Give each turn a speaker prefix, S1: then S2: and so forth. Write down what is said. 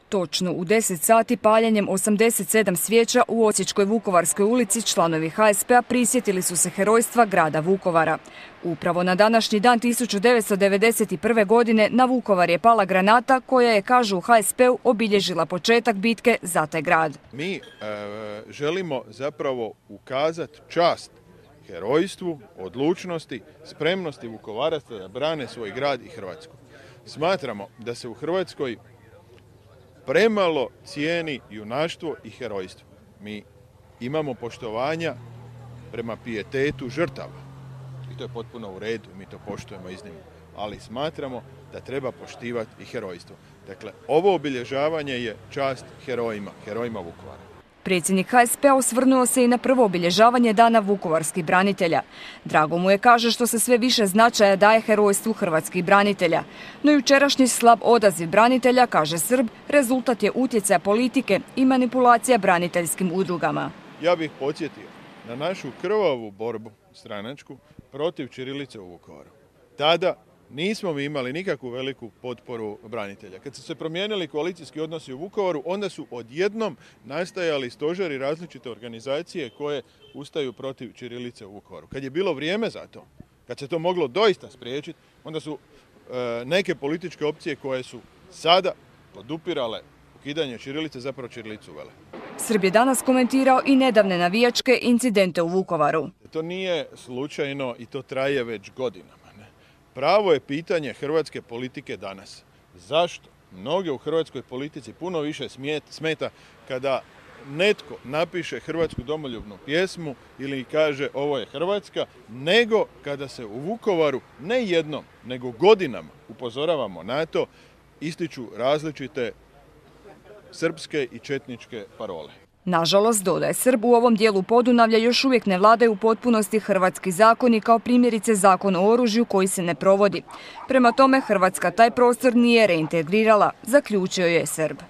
S1: Točno u 10 sati paljenjem 87 svijeća u Osječkoj Vukovarskoj ulici članovi HSP-a prisjetili su se herojstva grada Vukovara. Upravo na današnji dan 1991. godine na Vukovar je pala granata koja je, kažu u HSP-u, obilježila početak bitke za taj grad.
S2: Mi želimo zapravo ukazati čast herojstvu, odlučnosti, spremnosti Vukovaraca da brane svoj grad i Hrvatsku. Smatramo da se u Hrvatskoj premalo cijeni junaštvo i herojstvo. Mi imamo poštovanja prema pijetetu žrtava i to je potpuno u redu, mi to poštujemo iznimno, ali smatramo da treba poštivati i herojstvo. Dakle, ovo obilježavanje je čast herojima Vukovara.
S1: Predsjednik HSP-a osvrnuo se i na prvo obilježavanje Dana vukovarskih branitelja. Drago mu je, kaže, što se sve više značaja daje herojstvu hrvatskih branitelja. No jučerašnji slab odaziv branitelja, kaže Srb, rezultat je utjecaja politike i manipulacija braniteljskim udrugama.
S2: Ja bih podsjetio na našu krvavu borbu stranačku protiv ćirilice u Vukovaru. Tada nismo mi imali nikakvu veliku potporu branitelja. Kad su se promijenili koalicijski odnosi u Vukovaru, onda su odjednom nastajali stožeri različite organizacije koje ustaju protiv ćirilice u Vukovaru. Kad je bilo vrijeme za to, kad se to moglo doista spriječiti, onda su neke političke opcije koje su sada podupirale ukidanje ćirilice, zapravo ćirilicu uvele.
S1: Srb je danas komentirao i nedavne navijačke incidente u Vukovaru.
S2: To nije slučajno i to traje već godinama. Pravo je pitanje hrvatske politike danas. Zašto mnoge u hrvatskoj politici puno više smeta kada netko napiše hrvatsku domoljubnu pjesmu ili kaže ovo je Hrvatska, nego kada se u Vukovaru ne jednom, nego godinama upozoravamo na to, ističu različite srpske i četničke parole.
S1: Nažalost, dodaje Srb, u ovom dijelu Podunavlja još uvijek ne vladaju u potpunosti hrvatski zakoni, kao primjerice Zakon o oružju koji se ne provodi. Prema tome, Hrvatska taj prostor nije reintegrirala, zaključio je Srb.